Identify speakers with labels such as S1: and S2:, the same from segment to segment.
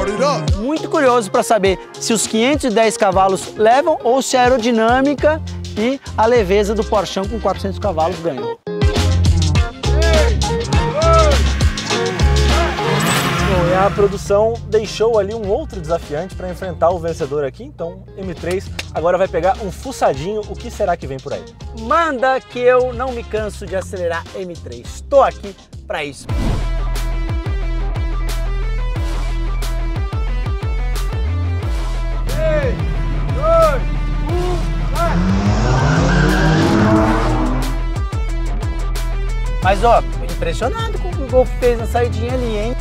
S1: Muito curioso para saber se os 510 cavalos levam ou se a aerodinâmica e a leveza do Porschão com 400 cavalos ganham.
S2: Bom, e a produção deixou ali um outro desafiante para enfrentar o vencedor aqui, então M3 agora vai pegar um fuçadinho. O que será que vem por aí?
S1: Manda que eu não me canso de acelerar M3. Estou aqui para isso. Mas ó, impressionado com o que o Golf fez na saidinha ali, hein?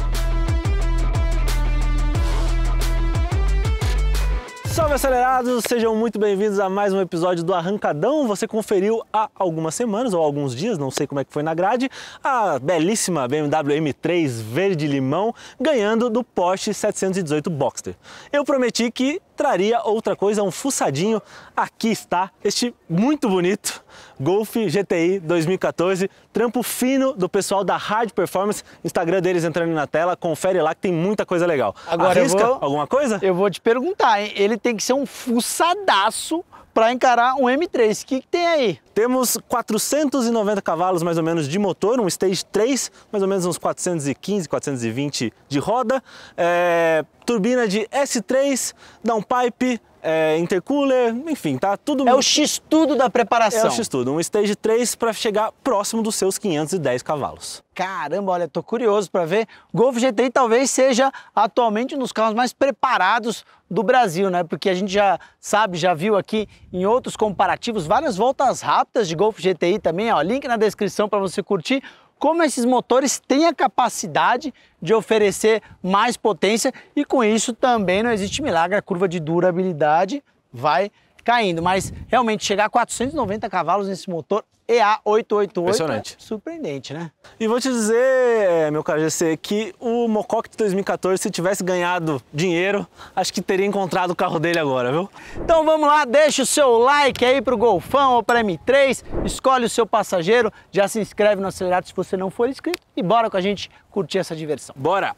S2: Salve acelerados, sejam muito bem-vindos a mais um episódio do Arrancadão. Você conferiu há algumas semanas ou alguns dias, não sei como é que foi na grade, a belíssima BMW M3 verde-limão ganhando do Porsche 718 Boxster. Eu prometi que traria outra coisa, um fuçadinho. Aqui está este muito bonito Golf GTI 2014, trampo fino do pessoal da Hard Performance, Instagram deles entrando na tela, confere lá que tem muita coisa legal.
S1: Agora
S2: arrisca alguma coisa?
S1: Eu vou te perguntar, hein? Ele tem que ser um fuçadaço para encarar um M3. O que tem aí?
S2: Temos 490 cavalos mais ou menos de motor, um Stage 3, mais ou menos uns 415, 420 de roda, turbina de S3, downpipe, intercooler, enfim, tá tudo...
S1: É o X-tudo da preparação.
S2: É o X-tudo, um Stage 3 para chegar próximo dos seus 510 cavalos.
S1: Caramba, olha, tô curioso para ver. Golf GTI talvez seja atualmente um dos carros mais preparados do Brasil, né? Porque a gente já sabe, já viu aqui em outros comparativos várias voltas rápidas de Golf GTI também, ó, link na descrição para você curtir como esses motores têm a capacidade de oferecer mais potência e com isso também não existe milagre, a curva de durabilidade vai caindo, mas realmente chegar a 490 cavalos nesse motor EA888
S2: impressionante.
S1: É surpreendente, né?
S2: E vou te dizer, meu caro GC, que o Mococa de 2014, se tivesse ganhado dinheiro, acho que teria encontrado o carro dele agora, viu?
S1: Então vamos lá, deixa o seu like aí pro Golfão ou para M3, escolhe o seu passageiro, já se inscreve no Acelerado se você não for inscrito e bora com a gente curtir essa diversão.
S2: Bora!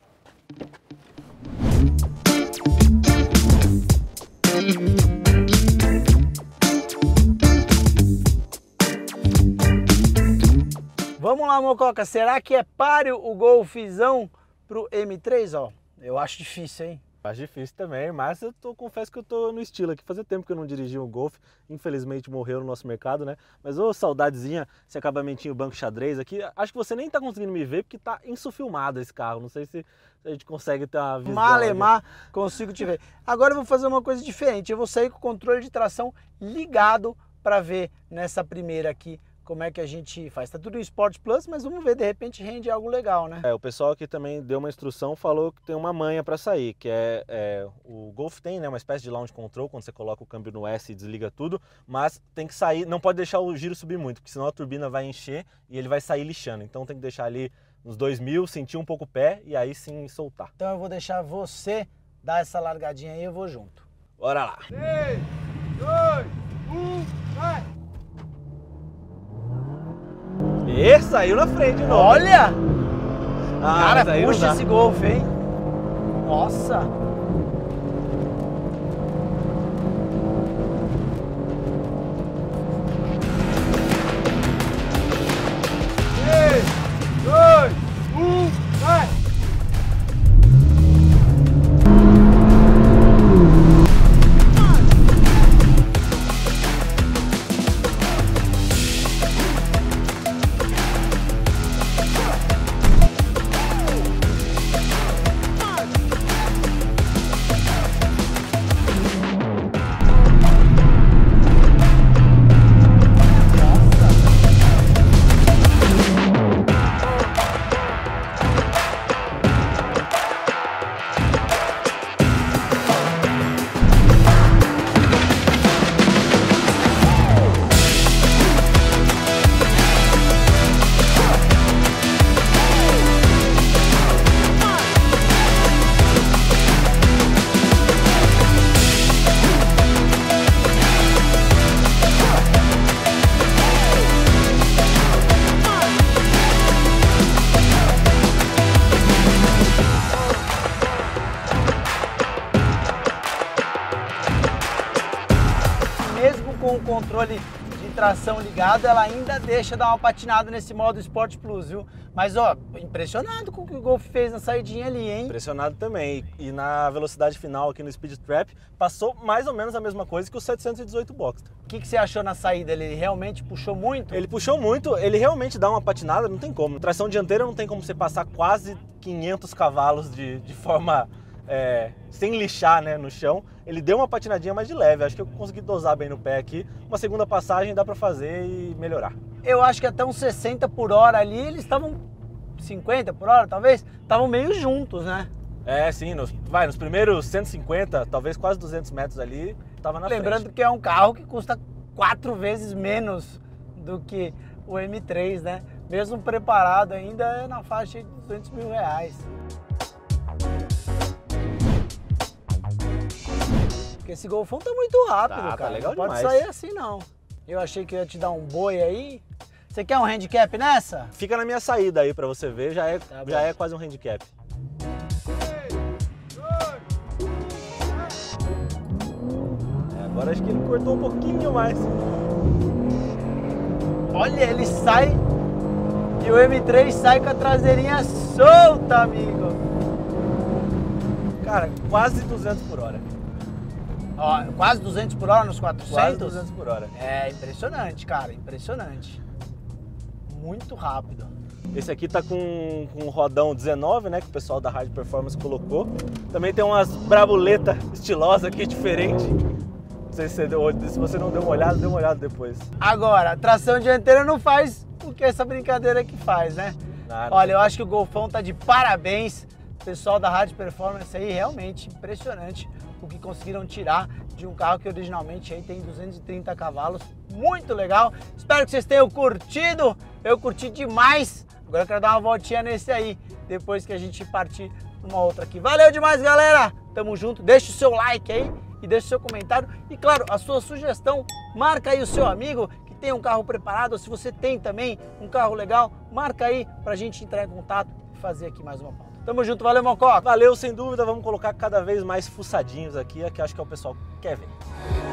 S1: Vamos lá, Mococa, será que é páreo o Golfzão pro M3, ó? Eu acho difícil, hein?
S2: Acho difícil também, mas confesso que eu tô no estilo aqui. Fazia tempo que eu não dirigia um Golf, infelizmente morreu no nosso mercado, né? Mas ô, saudadezinha, esse acabamentinho banco xadrez aqui. Acho que você nem tá conseguindo me ver porque tá insufilmado esse carro. Não sei se a gente consegue ter uma visão.
S1: Malemar, consigo te ver. Agora eu vou fazer uma coisa diferente. Eu vou sair com o controle de tração ligado para ver nessa primeira aqui como é que a gente faz. Tá tudo em Sport Plus, mas vamos ver, de repente rende algo legal, né?
S2: O pessoal aqui também deu uma instrução, falou que tem uma manha para sair, que o Golf tem, né, uma espécie de launch control, quando você coloca o câmbio no S e desliga tudo, mas tem que sair, não pode deixar o giro subir muito, porque senão a turbina vai encher e ele vai sair lixando. Então tem que deixar ali nos 2000, sentir um pouco o pé e aí sim soltar.
S1: Então eu vou deixar você dar essa largadinha aí e eu vou junto.
S2: Bora lá!
S3: 3, 2, 1, vai!
S2: E saiu na frente de novo.
S1: Olha!
S2: Cara,
S1: puxa esse Golf, hein? Nossa! controle de tração ligado, ela ainda deixa dar uma patinada nesse modo Sport Plus, viu? Mas, ó, impressionado com o que o Golf fez na saidinha ali, hein?
S2: Impressionado também. E na velocidade final aqui no Speed Trap, passou mais ou menos a mesma coisa que o 718 Boxster.
S1: O que você achou na saída? Ele realmente puxou muito?
S2: Ele puxou muito, ele realmente dá uma patinada, não tem como. Tração dianteira não tem como você passar quase 500 cavalos de forma... sem lixar, né, no chão. Ele deu uma patinadinha mais de leve, acho que eu consegui dosar bem no pé aqui. Uma segunda passagem dá pra fazer e melhorar.
S1: Eu acho que até uns 60 por hora ali, eles estavam 50 por hora, talvez, estavam meio juntos, né?
S2: Sim, nos primeiros 150, talvez quase 200 metros ali, tava na frente.
S1: Lembrando que é um carro que custa 4 vezes menos do que o M3, né? Mesmo preparado ainda é na faixa de R$200 mil. Porque esse Golfão tá muito rápido, cara.
S2: Tá legal
S1: não pode
S2: demais.
S1: sair assim, não. Eu achei que eu ia te dar um boi aí. Você quer um handicap nessa?
S2: Fica na minha saída aí pra você ver, já é quase um handicap.
S3: 3, 2,
S2: Agora acho que ele cortou um pouquinho mais.
S1: Olha, ele sai e o M3 sai com a traseirinha solta, amigo.
S2: Cara, quase 200 por hora.
S1: Ó, quase 200 por hora nos 400?
S2: Quase 200 por hora.
S1: É impressionante, cara, impressionante. Muito rápido.
S2: Esse aqui tá com um rodão 19, né, que o pessoal da Hard Performance colocou. Também tem umas brabuletas estilosas aqui, diferente. Não sei se você não deu uma olhada depois.
S1: Agora, tração dianteira não faz o que essa brincadeira aqui faz, né?
S2: Nada.
S1: Olha, eu acho que o Golfão tá de parabéns. O pessoal da Hard Performance aí, realmente impressionante o que conseguiram tirar de um carro que originalmente aí tem 230 cavalos. Muito legal. Espero que vocês tenham curtido. Eu curti demais. Agora eu quero dar uma voltinha nesse aí, depois que a gente partir numa outra aqui. Valeu demais, galera. Tamo junto. Deixa o seu like aí e deixa o seu comentário. E claro, a sua sugestão. Marca aí o seu amigo que tem um carro preparado. Ou se você tem também um carro legal, marca aí pra gente entrar em contato e fazer aqui mais uma pauta. Tamo junto, valeu, Mococa.
S2: Valeu, sem dúvida, vamos colocar cada vez mais fuçadinhos aqui, que acho que é o pessoal que quer ver.